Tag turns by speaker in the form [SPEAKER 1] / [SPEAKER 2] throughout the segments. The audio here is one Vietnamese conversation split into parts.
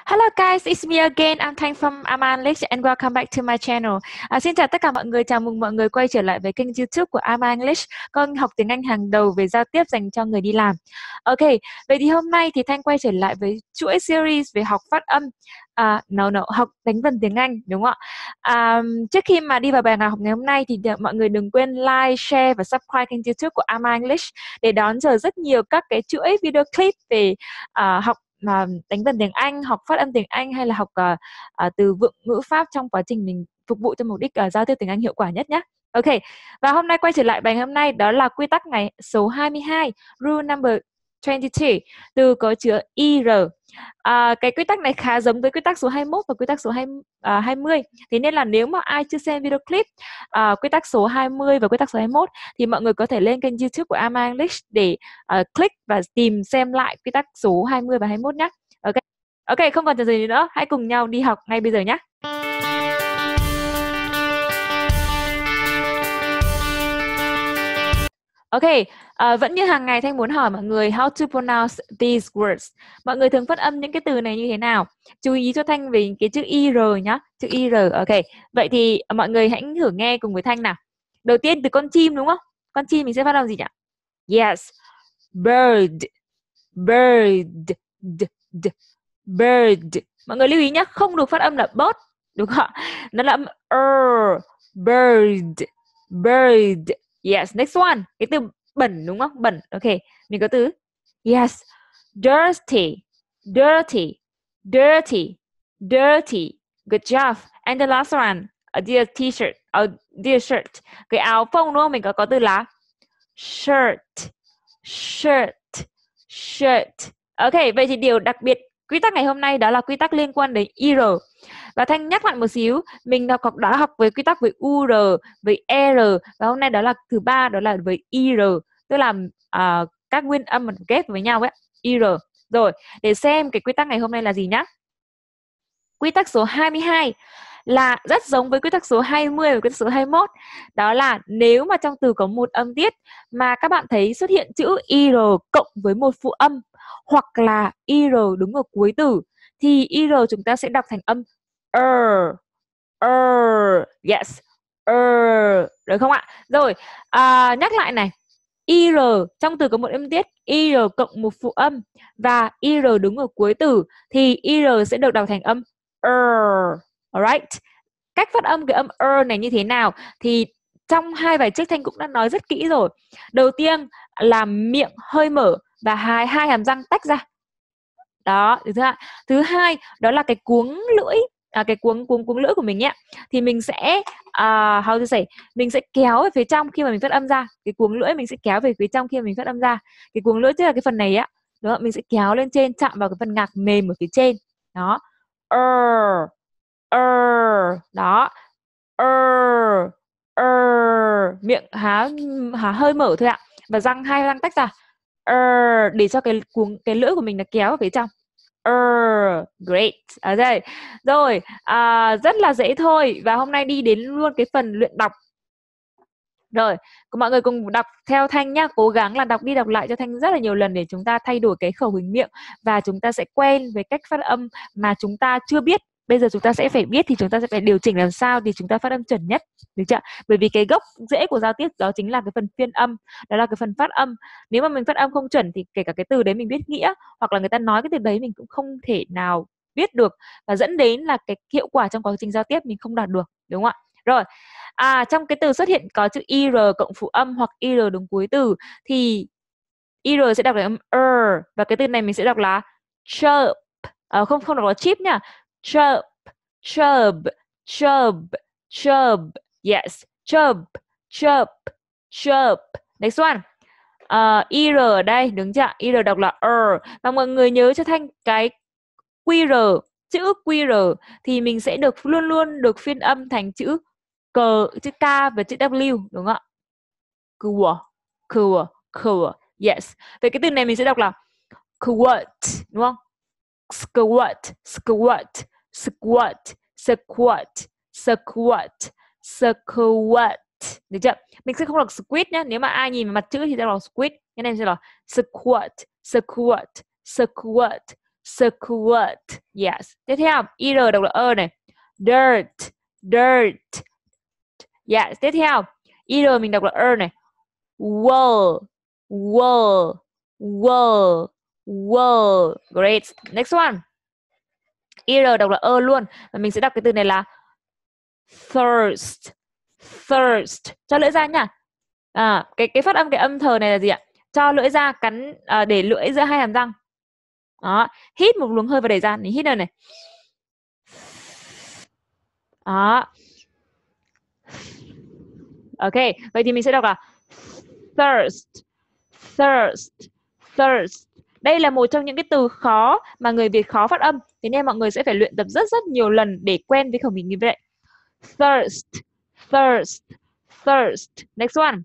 [SPEAKER 1] Hello guys, it's me again. I'm Thanh from Aman English and welcome back to my channel. Xin chào tất cả mọi người, chào mừng mọi người quay trở lại với kênh YouTube của Aman English, con học tiếng Anh hàng đầu về giao tiếp dành cho người đi làm. Ok, vậy thì hôm nay thì Thanh quay trở lại với chuỗi series về học phát âm. Học đánh vần tiếng Anh, đúng không ạ? Trước khi mà đi vào bài học ngày hôm nay thì mọi người đừng quên like, share và subscribe kênh YouTube của Aman English để đón chờ rất nhiều các cái chuỗi video clip về học đánh vần tiếng Anh, học phát âm tiếng Anh hay là học từ vựng ngữ pháp trong quá trình mình phục vụ cho mục đích giao tiếp tiếng Anh hiệu quả nhất nhé. Ok, và hôm nay quay trở lại bài hôm nay đó là quy tắc ngày số 22, rule number 22, từ có chứa IR. Cái quy tắc này khá giống với quy tắc số 21 và quy tắc số 20. Thế nên là nếu mà ai chưa xem video clip quy tắc số 20 và quy tắc số 21 thì mọi người có thể lên kênh YouTube của Ama English để click và tìm xem lại quy tắc số 20 và 21 nhé. Ok, ok, không còn chờ gì nữa, hãy cùng nhau đi học ngay bây giờ nhé. Ok, vẫn như hàng ngày Thanh muốn hỏi mọi người how to pronounce these words. Mọi người thường phát âm những cái từ này như thế nào? Chú ý cho Thanh về cái chữ IR nhá, chữ IR. Ok, vậy thì mọi người hãy thử nghe cùng với Thanh nào. Đầu tiên từ con chim đúng không? Con chim mình sẽ phát âm gì nhỉ? Yes, bird, bird, bird. Mọi người lưu ý nhé, không được phát âm là bird, đúng không? Nó là âm bird, bird. Yes, next one. Cái từ bẩn đúng không? Bẩn. Ok, mình có từ yes, dirty, dirty, dirty, dirty. Good job. And the last one, a dear t-shirt, a dear shirt. Cái áo phông đúng không? Mình có từ là shirt, shirt, shirt. Ok, vậy thì điều đặc biệt quy tắc ngày hôm nay đó là quy tắc liên quan đến IR. Và Thanh nhắc lại một xíu, mình đã học với quy tắc với UR, với ER, và hôm nay đó là thứ ba, đó là với IR, tức là các nguyên âm mình ghép với nhau ấy, IR. Rồi, để xem cái quy tắc ngày hôm nay là gì nhá. Quy tắc số 22 là rất giống với quy tắc số 20 và quy tắc số 21. Đó là nếu mà trong từ có một âm tiết mà các bạn thấy xuất hiện chữ IR cộng với một phụ âm hoặc là IR đứng ở cuối từ thì IR chúng ta sẽ đọc thành âm yes, được không ạ? Rồi, nhắc lại này, IR trong từ có một âm tiết, IR cộng một phụ âm và IR đứng ở cuối từ thì IR sẽ được đọc thành âm alright. Cách phát âm cái âm này như thế nào thì trong hai bài trước Thanh cũng đã nói rất kỹ rồi. Đầu tiên là miệng hơi mở và hai hàm răng tách ra. Đó, thứ hai đó là cái cuống lưỡi, cái cuống lưỡi của mình nhé, thì mình sẽ how to say, mình sẽ kéo về phía trong khi mà mình phát âm ra. Cái cuống lưỡi mình sẽ kéo về phía trong khi mà mình phát âm ra. Cái cuống lưỡi tức là cái phần này á, đúng không? Mình sẽ kéo lên trên, chạm vào cái phần ngạc mềm ở phía trên. Đó, đó, miệng há hơi mở thôi ạ, và hai răng tách ra, để cho cái lưỡi của mình nó kéo vào phía trong. Great. Đây. Rồi, rất là dễ thôi. Và hôm nay đi đến luôn cái phần luyện đọc. Rồi, mọi người cùng đọc theo Thanh nhá. Cố gắng là đọc đi đọc lại cho Thanh rất là nhiều lần để chúng ta thay đổi cái khẩu hình miệng và chúng ta sẽ quen với cách phát âm mà chúng ta chưa biết. Bây giờ chúng ta sẽ phải biết thì chúng ta sẽ phải điều chỉnh làm sao thì chúng ta phát âm chuẩn nhất, được chưa? Bởi vì cái gốc rễ của giao tiếp đó chính là cái phần phiên âm, đó là cái phần phát âm. Nếu mà mình phát âm không chuẩn thì kể cả cái từ đấy mình biết nghĩa hoặc là người ta nói cái từ đấy mình cũng không thể nào biết được, và dẫn đến là cái hiệu quả trong quá trình giao tiếp mình không đạt được, đúng không ạ? Rồi, trong cái từ xuất hiện có chữ IR cộng phụ âm hoặc IR đứng cuối từ thì IR sẽ đọc là âm và cái từ này mình sẽ đọc là chirp, không đọc là chip nhá. Chirp, chirp, chirp, chirp. Yes, chirp, chirp, chirp. Next one. IR ở đây đứng chưa? IR đọc là và mọi người nhớ cho Thanh cái QR, chữ QR thì mình sẽ luôn luôn được phiên âm thành chữ chữ K và chữ W, đúng không ạ? Cool. Yes. Vậy cái từ này mình sẽ đọc là squat, đúng không? Squat, được chưa? Mình sẽ không đọc squid nhé. Nếu mà ai nhìn vào mặt chữ thì sẽ đọc squid, cái này sẽ là squat. Squirt. Yes. Tiếp theo, ir đọc là này. Dirt. Dirt. Yes. Tiếp theo, ir mình đọc là này. Wool. Wool. Wool. Wool. Great. Next one. Ir đọc là luôn. Và mình sẽ đọc cái từ này là thirst. Thirst. Cho lưỡi ra nha. Cái phát âm, cái âm thờ này là gì ạ? Cho lưỡi ra, cắn để lưỡi giữa hai hàm răng. Đó, hít một luồng hơi và đẩy ra. Mình hít này. Đó. Ok, vậy thì mình sẽ đọc là thirst. Thirst. Thirst. Đây là một trong những cái từ khó mà người Việt khó phát âm. Thế nên mọi người sẽ phải luyện tập rất rất nhiều lần để quen với khẩu hình như vậy. Thirst. Thirst. Thirst. Next one.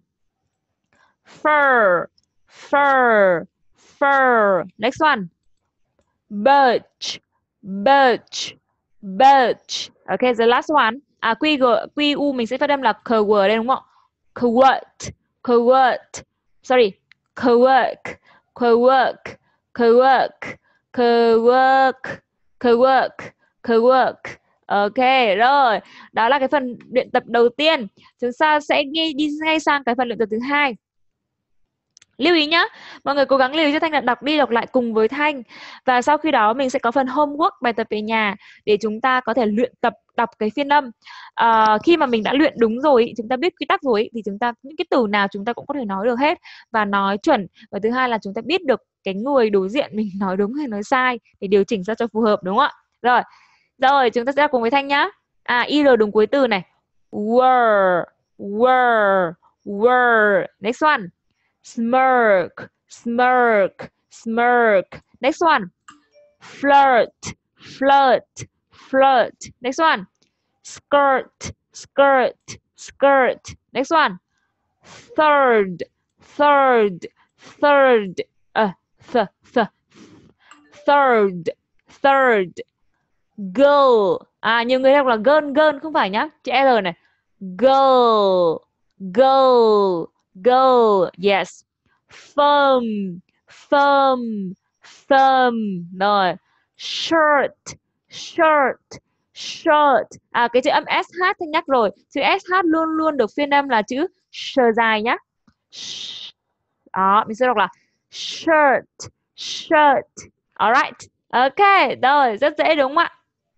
[SPEAKER 1] Fur. Fur. Fur. Next one. Birch. Birch. Birch. Okay, the last one. QU mình sẽ phát âm là keyword đây đúng không? Quirk. Quirk. Sorry. Quirk. Quirk. Quirk. Quirk. Quirk. Quirk. Ok, rồi. Đó là cái phần luyện tập đầu tiên. Chúng ta sẽ đi ngay sang cái phần luyện tập thứ hai. Lưu ý nhá, mọi người cố gắng lưu ý cho Thanh là đọc đi đọc lại cùng với Thanh. Và sau khi đó mình sẽ có phần homework, bài tập về nhà để chúng ta có thể luyện tập đọc cái phiên âm. Khi mà mình đã luyện đúng rồi, chúng ta biết quy tắc rồi thì chúng ta những cái từ nào chúng ta cũng có thể nói được hết và nói chuẩn. Và thứ hai là chúng ta biết được cái người đối diện mình nói đúng hay nói sai để điều chỉnh sao cho phù hợp, đúng không ạ? Rồi chúng ta sẽ đọc cùng với Thanh nhá. Ir đúng cuối từ này. Were. Were. Were. Next one. Smirk. Smirk. Smirk. Next one. Flirt. Flirt. Flirt. Next one. Skirt. Skirt. Skirt. Next one. Third. Third. Third. Third. Third. Girl. Nhiều người đọc là girl không phải nhá. Chữ R này. Girl. Girl. Girl. Yes. Firm. Firm. Firm. Rồi. Shirt. Shirt. Shirt. Cái chữ âm SH Thanh nhắc rồi. Chữ SH luôn luôn được phiên âm là chữ sh dài nhá. Đó, mình sẽ đọc là shirt. Shirt. Alright. Ok, rồi, rất dễ đúng không ạ?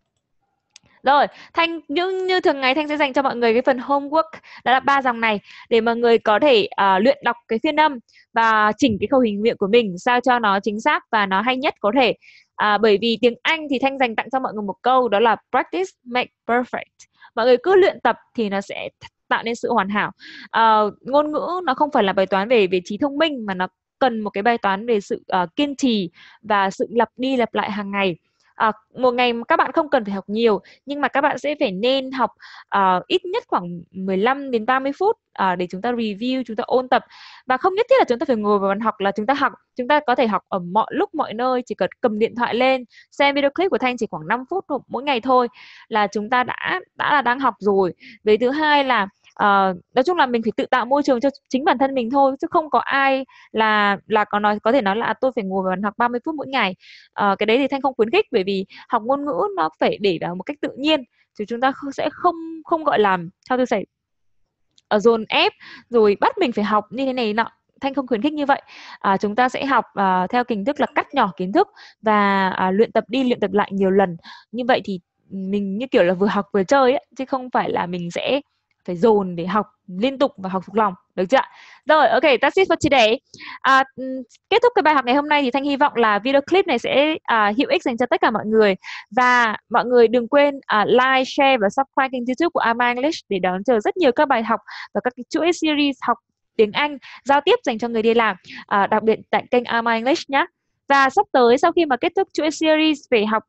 [SPEAKER 1] Rồi, Thanh như thường ngày Thanh sẽ dành cho mọi người cái phần homework, đó là 3 dòng này để mọi người có thể luyện đọc cái phiên âm và chỉnh cái khẩu hình miệng của mình sao cho nó chính xác và nó hay nhất có thể. Bởi vì tiếng Anh thì Thanh dành tặng cho mọi người một câu, đó là practice make perfect. Mọi người cứ luyện tập thì nó sẽ tạo nên sự hoàn hảo. Ngôn ngữ nó không phải là bài toán về trí thông minh mà nó cần một cái bài toán về sự kiên trì và sự lặp đi lặp lại hàng ngày. Một ngày các bạn không cần phải học nhiều, nhưng mà các bạn sẽ phải nên học ít nhất khoảng 15 đến 30 phút để chúng ta review, chúng ta ôn tập. Và không nhất thiết là chúng ta phải ngồi vào bàn học là chúng ta học. Chúng ta có thể học ở mọi lúc, mọi nơi, chỉ cần cầm điện thoại lên, xem video clip của Thanh chỉ khoảng 5 phút mỗi ngày thôi là chúng ta đã là đang học rồi. Với thứ hai là nói chung là mình phải tự tạo môi trường cho chính bản thân mình thôi, chứ không có ai là có thể nói là tôi phải ngồi vào bàn học 30 phút mỗi ngày. Cái đấy thì Thanh không khuyến khích, bởi vì học ngôn ngữ nó phải để vào một cách tự nhiên, thì chúng ta sẽ không gọi là sao tôi sẽ dồn ép rồi bắt mình phải học như thế này nọ. Thanh không khuyến khích như vậy. Chúng ta sẽ học theo hình thức là cắt nhỏ kiến thức và luyện tập đi luyện tập lại nhiều lần. Như vậy thì mình như kiểu là vừa học vừa chơi ấy, chứ không phải là mình sẽ phải dồn để học liên tục và học thuộc lòng, được chưa? Rồi, ok, that's it for today. Kết thúc cái bài học ngày hôm nay thì Thanh hy vọng là video clip này sẽ hữu ích dành cho tất cả mọi người. Và mọi người đừng quên like, share và subscribe kênh YouTube của Ama English để đón chờ rất nhiều các bài học và các chuỗi series học tiếng Anh giao tiếp dành cho người đi làm, đặc biệt tại kênh Ama English nhé. Và sắp tới sau khi mà kết thúc chuỗi series về học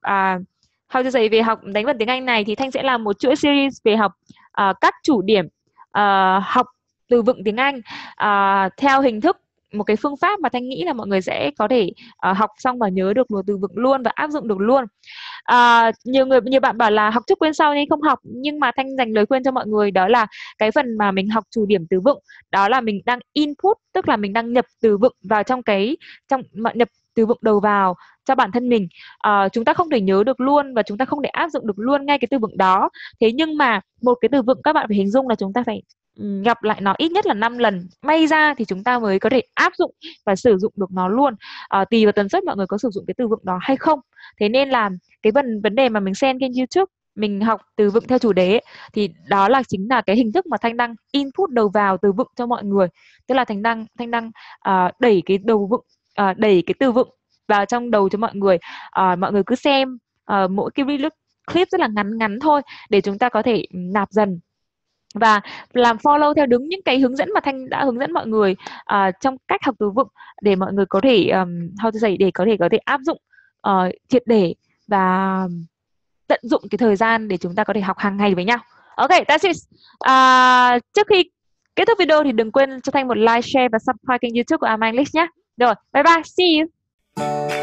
[SPEAKER 1] về học đánh vần tiếng Anh này thì Thanh sẽ làm một chuỗi series về học các chủ điểm học từ vựng tiếng Anh theo hình thức một cái phương pháp mà Thanh nghĩ là mọi người sẽ có thể học xong và nhớ được luật từ vựng luôn và áp dụng được luôn. Nhiều bạn bảo là học trước quên sau nên không học, nhưng mà Thanh dành lời khuyên cho mọi người, đó là cái phần mà mình học chủ điểm từ vựng, đó là mình đang input, tức là mình đang nhập từ vựng vào nhập từ vựng đầu vào cho bản thân mình. Chúng ta không thể nhớ được luôn và chúng ta không thể áp dụng được luôn ngay cái từ vựng đó. Thế nhưng mà một cái từ vựng các bạn phải hình dung là chúng ta phải gặp lại nó ít nhất là 5 lần, may ra thì chúng ta mới có thể áp dụng và sử dụng được nó luôn. Tùy vào tần suất mọi người có sử dụng cái từ vựng đó hay không. Thế nên là cái vấn đề mà mình xem trên YouTube, mình học từ vựng theo chủ đề ấy, thì đó là chính là cái hình thức mà Thanh đang input đầu vào từ vựng cho mọi người. Tức là Thanh đang đẩy cái đầu vựng, đẩy cái từ vựng vào trong đầu cho mọi người. Mọi người cứ xem mỗi cái video clip rất là ngắn ngắn thôi để chúng ta có thể nạp dần và làm follow theo đúng những cái hướng dẫn mà Thanh đã hướng dẫn mọi người trong cách học từ vựng, để mọi người có thể how to say, để có thể áp dụng triệt để và tận dụng cái thời gian để chúng ta có thể học hàng ngày với nhau. Ok, that's it. Trước khi kết thúc video thì đừng quên cho Thanh một like, share và subscribe kênh YouTube của Am English nhé. Rồi, bye bye, see you.